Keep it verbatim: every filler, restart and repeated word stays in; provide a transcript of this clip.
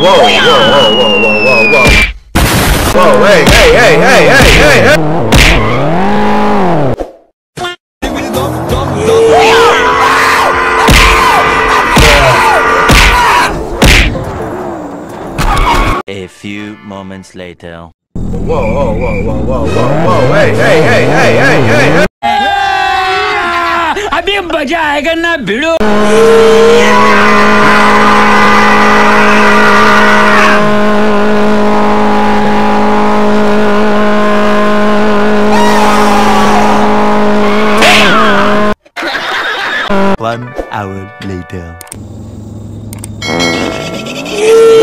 whoa, whoa, whoa, whoa, whoa, whoa. Whoa, hey, hey, hey, hey, hey, hey, hey. A few moments later. Whoa, whoa, whoa, whoa, whoa, whoa, whoa, hey, hey, hey, hey, hey, hey, hey. अभी मजा आएगा ना भिड़ो। One hour later.